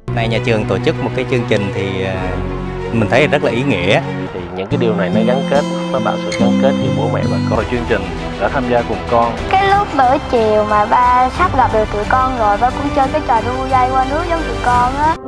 Nay nhà trường tổ chức một cái chương trình thì mình thấy rất là ý nghĩa. Thì những cái điều này nó gắn kết, nó tạo sự gắn kết giữa bố mẹ và con. Chương trình đã tham gia cùng con. Cái lúc bữa chiều mà ba sắp gặp được tụi con rồi, ba cũng chơi cái trò đu dây qua nước giống tụi con á.